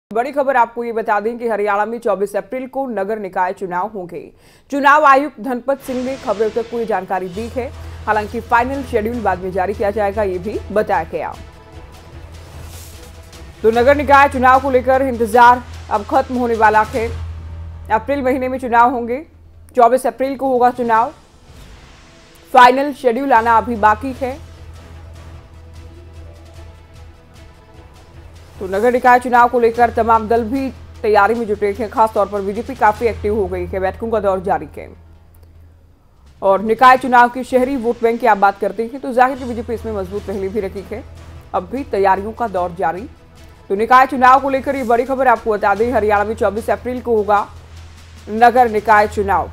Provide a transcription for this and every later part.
बड़ी खबर आपको ये बता दें कि हरियाणा में 24 अप्रैल को नगर निकाय चुनाव होंगे। चुनाव आयुक्त धनपत सिंह ने खबरों तक पूरी जानकारी दी है। हालांकि फाइनल शेड्यूल बाद में जारी किया जाएगा, ये भी बताया गया। तो नगर निकाय चुनाव को लेकर इंतजार अब खत्म होने वाला है। अप्रैल महीने में चुनाव होंगे, 24 अप्रैल को होगा चुनाव। फाइनल शेड्यूल आना अभी बाकी है। तो नगर निकाय चुनाव को लेकर तमाम दल भी तैयारी में जुटे हैं। खासतौर पर बीजेपी काफी एक्टिव हो गई है, बैठकों का दौर जारी है। और निकाय चुनाव की शहरी वोट बैंक की आप बात करते हैं तो जाहिर है बीजेपी इसमें मजबूत पहले भी रखी है। अब भी तैयारियों का दौर जारी। तो निकाय चुनाव को लेकर ये बड़ी खबर आपको बता दें, हरियाणा में 24 अप्रैल को होगा नगर निकाय चुनाव।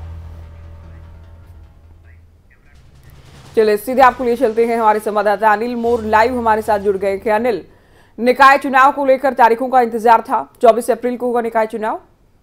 चलिए सीधे आपको लिए चलते हैं, हमारे संवाददाता अनिल मोर लाइव हमारे साथ जुड़ गए हैं। अनिल, निकाय चुनाव को लेकर तारीखों का इंतजार था, 24 अप्रैल को होगा निकाय चुनाव।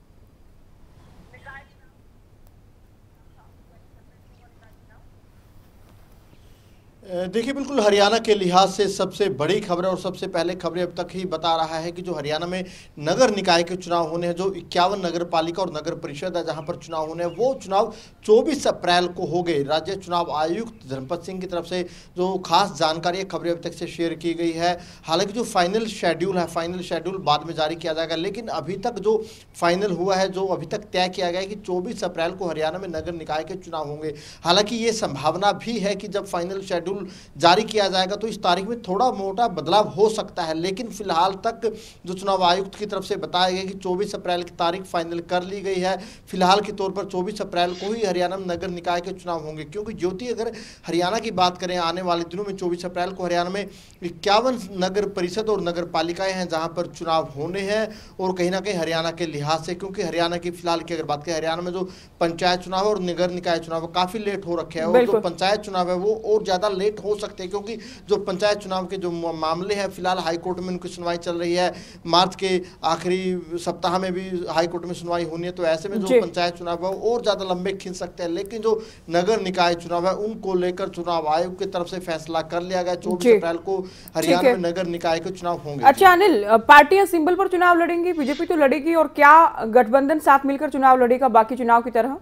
देखिए, बिल्कुल हरियाणा के लिहाज से सबसे बड़ी खबर और सबसे पहले खबरें अब तक ही बता रहा है कि जो हरियाणा में नगर निकाय के चुनाव होने हैं, जो 51 नगर पालिका और नगर परिषद है जहां पर चुनाव होने हैं, वो चुनाव 24 अप्रैल को हो गए। राज्य चुनाव आयुक्त धनपत सिंह की तरफ से जो खास जानकारी खबरें अब तक से शेयर की गई है। हालांकि जो फाइनल शेड्यूल है, फाइनल शेड्यूल बाद में जारी किया जाएगा, लेकिन अभी तक जो फाइनल हुआ है, जो अभी तक तय किया गया है कि 24 अप्रैल को हरियाणा में नगर निकाय के चुनाव होंगे। हालांकि ये संभावना भी है कि जब फाइनल शेड्यूल जारी किया जाएगा तो इस तारीख में थोड़ा मोटा बदलाव हो सकता है, लेकिन फिलहाल तक जो चुनाव आयुक्त की तरफ से बताया गया कि 24 अप्रैल की तारीख फाइनल कर ली गई है। फिलहाल के तौर पर 24 अप्रैल को ही हरियाणा में नगर निकाय के चुनाव होंगे, क्योंकि ज्योति अगर हरियाणा की बात करें, आने वाले दिनों में 24 अप्रैल को हरियाणा में 51 नगर परिषद और नगर पालिकाएं हैं जहां पर चुनाव होने हैं। और कहीं ना कहीं हरियाणा के लिहाज से, क्योंकि हरियाणा की फिलहाल की अगर बात करें, हरियाणा में जो पंचायत चुनाव और नगर निकाय चुनाव काफी लेट हो रखे हैं, और जो पंचायत चुनाव है वो और ज्यादा लेट हो सकते हैं, क्योंकि जो पंचायत चुनाव के जो मामले हैं फिलहाल हाईकोर्ट में उनकी सुनवाई चल रही है। मार्च के आखिरी सप्ताह में भी हाईकोर्ट में सुनवाई होनी है, तो ऐसे में जो पंचायत चुनाव है और ज्यादा लंबे खींच सकते हैं। लेकिन जो नगर निकाय चुनाव है उनको लेकर चुनाव आयोग की तरफ से फैसला कर लिया गया, 24 अप्रैल को हरियाणा में नगर निकाय के चुनाव होंगे। अच्छा अनिल, पार्टियां सिंबल पर चुनाव लड़ेंगी, बीजेपी तो लड़ेगी, और क्या गठबंधन साथ मिलकर चुनाव लड़ेगा बाकी चुनाव की तरह?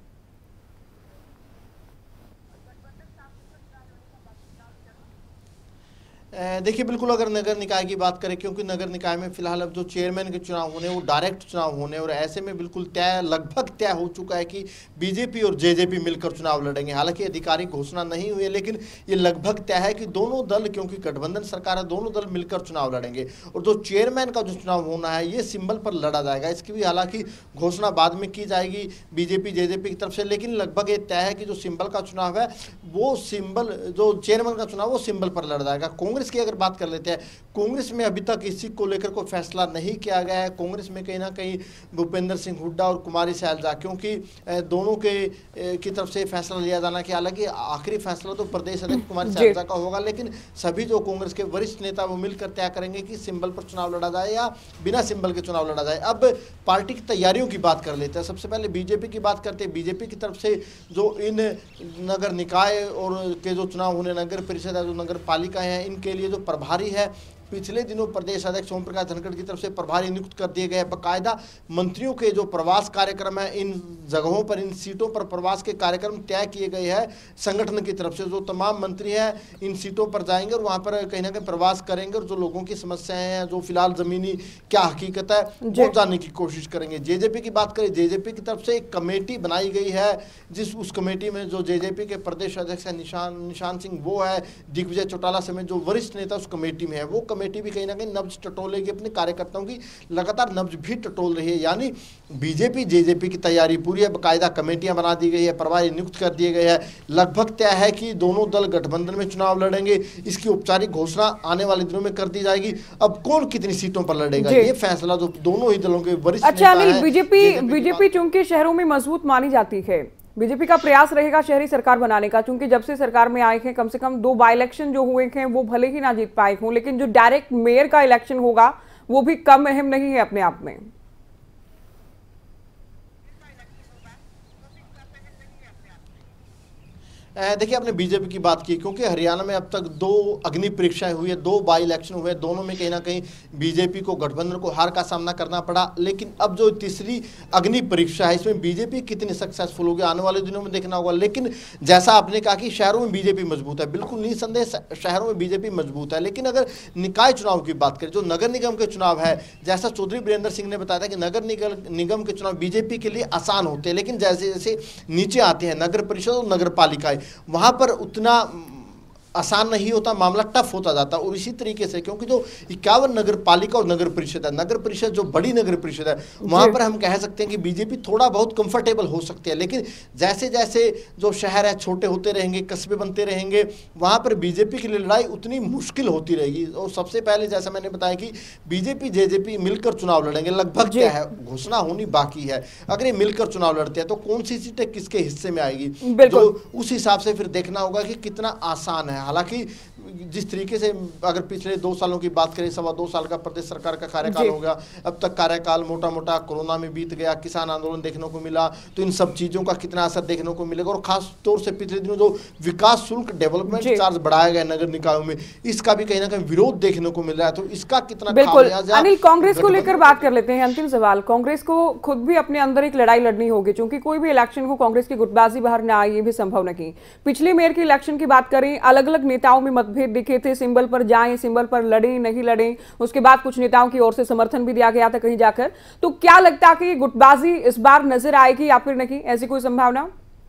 देखिए, बिल्कुल अगर नगर निकाय की बात करें, क्योंकि नगर निकाय में फिलहाल अब जो चेयरमैन के चुनाव होने वो डायरेक्ट चुनाव होने, और ऐसे में बिल्कुल लगभग तय हो चुका है कि बीजेपी और जेजेपी मिलकर चुनाव लड़ेंगे। हालांकि आधिकारिक घोषणा नहीं हुई है, लेकिन ये लगभग तय है कि दोनों दल, क्योंकि गठबंधन सरकार है, दोनों दल मिलकर चुनाव लड़ेंगे। और जो चेयरमैन का जो चुनाव होना है ये सिंबल पर लड़ा जाएगा। इसकी भी हालांकि घोषणा बाद में की जाएगी बीजेपी जेजेपी की तरफ से, लेकिन लगभग ये तय है कि जो सिंबल का चुनाव है वो सिंबल, जो चेयरमैन का चुनाव वो सिंबल पर लड़ा जाएगा। कांग्रेस की अगर बात कर लेते हैं, कांग्रेस में अभी तक इसी को लेकर कोई फैसला नहीं किया गया है। कांग्रेस में कहीं ना कहीं भूपेंद्र सिंह हुड्डा और कुमारी सैलजा, क्योंकि दोनों के की तरफ से फैसला लिया जाना कि हालांकि आखिरी फैसला तो प्रदेश अध्यक्ष कुमारी सैलजा का होगा, लेकिन सभी जो कांग्रेस के वरिष्ठ नेता वो मिलकर तय करेंगे कि सिंबल पर चुनाव लड़ा जाए या बिना सिंबल के चुनाव लड़ा जाए। अब पार्टी की तैयारियों की बात कर लेते हैं। सबसे पहले बीजेपी की बात करते हैं। बीजेपी की तरफ से जो इन नगर निकाय और के जो चुनाव होने, नगर परिषद है, जो नगर पालिकाएं हैं, इनके लिए जो प्रभारी है, पिछले दिनों प्रदेश अध्यक्ष ओम प्रकाश धनखड़ की तरफ से प्रभारी नियुक्त कर दिए गए। बकायदा मंत्रियों के जो प्रवास कार्यक्रम है, इन जगहों पर, इन सीटों पर प्रवास के कार्यक्रम तय किए गए हैं संगठन की तरफ से। जो तमाम मंत्री हैं इन सीटों पर जाएंगे और वहां पर कहीं ना कहीं प्रवास करेंगे, और जो लोगों की समस्याएं हैं, जो फिलहाल जमीनी क्या हकीकत है, वो जानने की कोशिश करेंगे। जेजेपी की बात करें, जेजेपी की तरफ से एक कमेटी बनाई गई है, उस कमेटी में जो जेजेपी के प्रदेश अध्यक्ष है निशान सिंह वो है, दिग्विजय चौटाला समेत जो वरिष्ठ नेता उस कमेटी में है। वो कमेटी भी कहीं ना कहीं नब्ज टटोलेगी, अपने कार्यकर्ताओं की लगातार नब्ज भी टटोल रही है। यानी बीजेपी जेजेपी की तैयारी पूरी है, बाकायदा कमेटियां बना दी गई है, प्रभारी नियुक्त कर दिए गए हैं। लगभग तय है कि दोनों दल गठबंधन में चुनाव लड़ेंगे। इसकी औपचारिक घोषणा आने वाले दिनों में कर दी जाएगी। अब कौन कितनी सीटों पर लड़ेगा ये फैसला जो दोनों ही दलों के वरिष्ठ नेता हैं। बीजेपी चूंकि शहरों में मजबूत मानी जाती है, बीजेपी का प्रयास रहेगा शहरी सरकार बनाने का, क्योंकि जब से सरकार में आए हैं कम से कम 2 बाई इलेक्शन जो हुए हैं वो भले ही ना जीत पाए हों, लेकिन जो डायरेक्ट मेयर का इलेक्शन होगा वो भी कम अहम नहीं है अपने आप में। देखिए, आपने बीजेपी की बात की, क्योंकि हरियाणा में अब तक 2 अग्नि परीक्षाएं हुई है, 2 बाई इलेक्शन हुए, दोनों में कहीं ना कहीं बीजेपी को, गठबंधन को हार का सामना करना पड़ा। लेकिन अब जो तीसरी अग्नि परीक्षा है, इसमें बीजेपी कितनी सक्सेसफुल होगी आने वाले दिनों में देखना होगा। लेकिन जैसा आपने कहा कि शहरों में बीजेपी मजबूत है, बिल्कुल निसंदेह शहरों में बीजेपी मजबूत है। लेकिन अगर निकाय चुनाव की बात करें, जो नगर निगम के चुनाव है, जैसा चौधरी वीरेंद्र सिंह ने बताया था कि नगर निगम के चुनाव बीजेपी के लिए आसान होते हैं, लेकिन जैसे जैसे नीचे आते हैं नगर परिषद और नगर पालिकाएं, वहां पर उतना आसान नहीं होता, मामला टफ होता जाता। और इसी तरीके से क्योंकि जो 51 नगर पालिका और नगर परिषद है, नगर परिषद जो बड़ी नगर परिषद है, वहां पर हम कह सकते हैं कि बीजेपी थोड़ा बहुत कंफर्टेबल हो सकती है। लेकिन जैसे जैसे जो शहर है छोटे होते रहेंगे, कस्बे बनते रहेंगे, वहां पर बीजेपी की लड़ाई उतनी मुश्किल होती रहेगी। और सबसे पहले जैसा मैंने बताया कि बीजेपी जेजेपी मिलकर चुनाव लड़ेंगे, लगभग क्या है, घोषणा होनी बाकी है। अगर ये मिलकर चुनाव लड़ते हैं तो कौन सी सीटें किसके हिस्से में आएगी, जो उस हिसाब से फिर देखना होगा कि कितना आसान है। हालांकि जिस तरीके से अगर पिछले 2 सालों की बात करें, 2.25 साल का प्रदेश सरकार का कार्यकाल हो गया, अब तक कार्यकाल मोटा मोटा कोरोना में बीत गया, किसान आंदोलन देखने को मिला, तो इन सब चीजों का कितना असर देखने को मिलेगा। और खास तौर से पिछले दिनों जो विकास शुल्क, डेवलपमेंट चार्ज बढ़ाया गया नगर निकायों में, इसका भी कहीं ना कहीं विरोध देखने को मिल रहा है। तो इसका कितना खामियाजा। अनिल, कांग्रेस को लेकर बात कर लेते हैं। अंतिम सवाल, कांग्रेस को खुद भी अपने अंदर एक लड़ाई लड़नी होगी, क्योंकि कोई भी इलेक्शन को कांग्रेस की गुटबाजी बाहर न आए, ये भी संभव नहीं। पिछले मेयर के इलेक्शन की बात करें, अलग अलग नेताओं में मतभेद दिखे थे, सिंबल पर जाएं, सिंबल पर लड़ें, नहीं लड़ें, उसके बाद कुछ नेताओं की ओर से समर्थन भी दिया गया था कहीं जाकर। तो क्या लगता है कि गुटबाजी इस बार नजर आएगी या फिर नहीं, ऐसी कोई संभावना?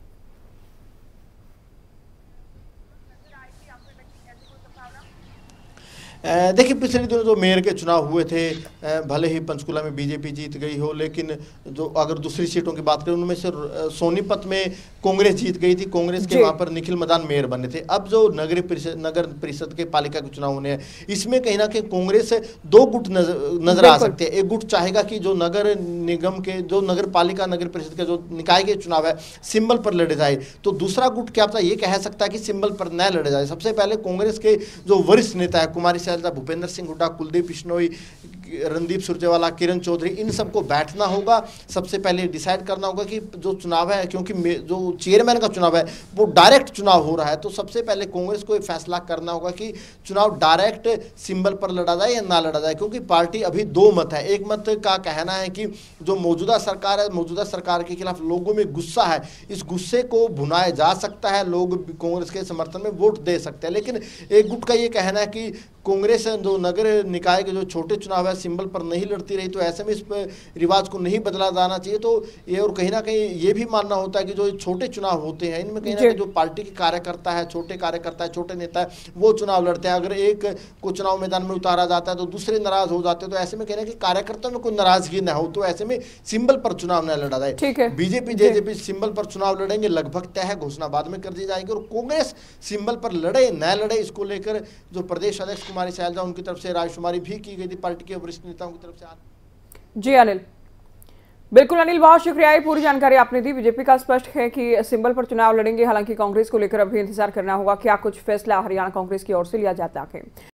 देखिए, पिछले दिनों जो मेयर के चुनाव हुए थे, भले ही पंचकुला में बीजेपी जीत गई हो, लेकिन जो अगर दूसरी सीटों की बात करें, उनमें से सोनीपत में कांग्रेस जीत गई थी। कांग्रेस के वहां पर निखिल मदान मेयर बने थे। अब जो नगर परिषद के पालिका के चुनाव होने हैं, इसमें कहीं ना कहीं कांग्रेस 2 गुट नजर आ सकते हैं। एक गुट चाहेगा कि जो नगर निगम के, जो नगर पालिका नगर परिषद के जो निकाय के चुनाव है, सिंबल पर लड़े जाए। तो दूसरा गुट क्या पता ये कह सकता है कि सिंबल पर न लड़े जाए। सबसे पहले कांग्रेस के जो वरिष्ठ नेता है, कुमारी शैलजा, भूपेंद्र सिंह हुड्डा, कुलदीप बिश्नोई, रणदीप सुरजेवाला, किरण चौधरी, इन सबको बैठना होगा। सबसे पहले डिसाइड करना होगा कि जो चुनाव है, क्योंकि जो चेयरमैन का चुनाव है वो डायरेक्ट चुनाव हो रहा है, तो सबसे पहले कांग्रेस को फैसला करना होगा कि चुनाव डायरेक्ट सिंबल पर लड़ा जाए या ना लड़ा जाए। क्योंकि पार्टी अभी 2 मत है। एक मत का कहना है कि जो मौजूदा सरकार है, मौजूदा सरकार के खिलाफ लोगों में गुस्सा है, इस गुस्से को भुनाया जा सकता है, लोग कांग्रेस के समर्थन में वोट दे सकते हैं। लेकिन एक गुट का ये कहना है कि कांग्रेस जो नगर निकाय के जो छोटे चुनाव है सिंबल पर नहीं लड़ती रही, तो ऐसे में इस रिवाज को नहीं बदला जाना चाहिए। तो ये, और कहीं ना कहीं ये भी मानना होता है कि जो छोटे चुनाव होते हैं, इनमें कहीं ना कहीं जो पार्टी के कार्यकर्ता है, छोटे कार्यकर्ता है, छोटे नेता है, वो चुनाव लड़ते हैं। अगर एक को चुनाव मैदान में उतारा जाता है तो दूसरे नाराज हो जाते हैं। तो ऐसे में कहना कि कार्यकर्ताओं में कोई नाराजगी न हो, तो ऐसे में सिंबल पर चुनाव न लड़ा जाए। बीजेपी जेजेपी सिंबल पर चुनाव लड़ेंगे, लगभग तय है, घोषणा बाद में कर दी जाएगी। और कांग्रेस सिंबल पर लड़े न लड़े, इसको लेकर जो प्रदेश अध्यक्ष कुमारी शैलजा, उनकी तरफ से रायशुमारी भी की गई थी पार्टी के वरिष्ठ नेताओं की तरफ से। जी अनिल, बिल्कुल अनिल, बहुत शुक्रिया, ये पूरी जानकारी आपने दी। बीजेपी का स्पष्ट है कि सिंबल पर चुनाव लड़ेंगे, हालांकि कांग्रेस को लेकर अभी इंतजार करना होगा क्या कुछ फैसला हरियाणा कांग्रेस की ओर से लिया जाता है।